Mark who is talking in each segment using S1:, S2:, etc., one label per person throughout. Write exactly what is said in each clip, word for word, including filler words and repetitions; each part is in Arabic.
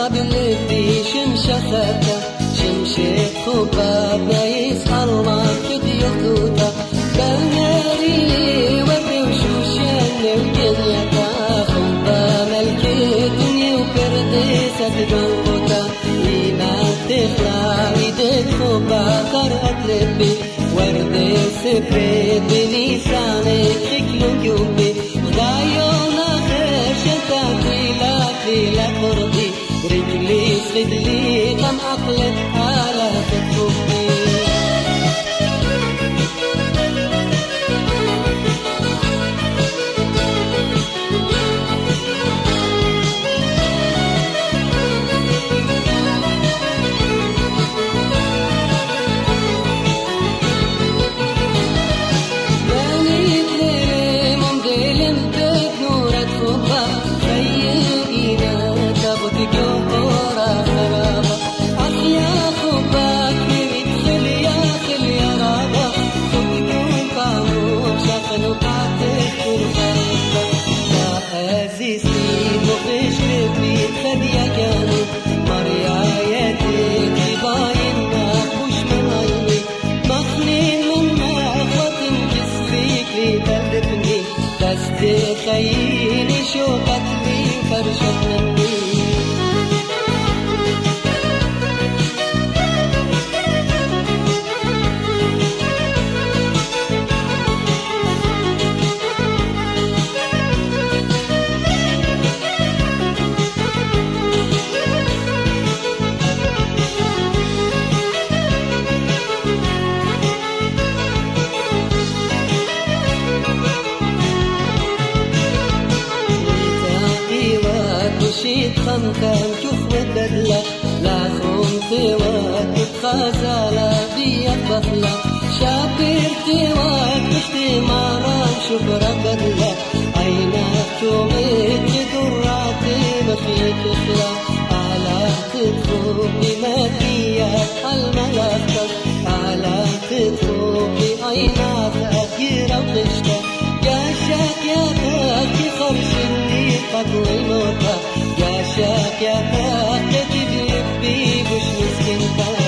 S1: بلدي شمشة خاتا شمشة خوبا بايس الله كدي يخوتا بالناري وري وشوشان الدنيا تا خوبا ملك الدنيا وبرديسة جنبوتا إيمان تخلع إيدك خوبا قرأت ربي وردي سبريد بنيسانك شكلو جوبي خدايونا خير شتاتي لا لا قربي رجلي صدلي قم عقلت على تكفي خيني شوقت لي فرشت مني شيت خمتان شوف بدلة لا خمت وقت خزالة دي بخلة شابرت وقت ماران شكرا بدلة عينك شوقت درات بخيت خلا على تدخل بمديات الملافة على تدخل بعينات أكيرا وقشتة يا شاك يا تاكي خرشني قدر الموتى يا شاك يا تاكي تجيب بي وش مسكنتها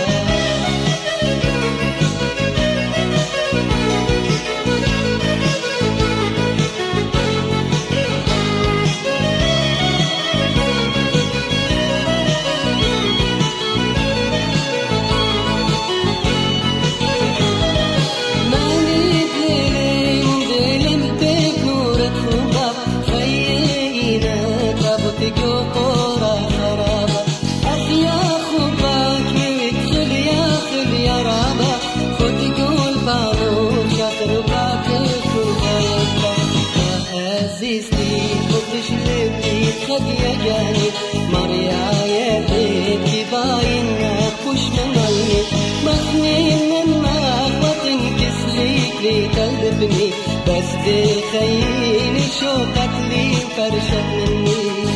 S1: يا جاني مريا يا بيتي باينة وش مني مخنين من ما وتنكس ليك لي تلبني بس دي خيني شوقت لي فرشت مني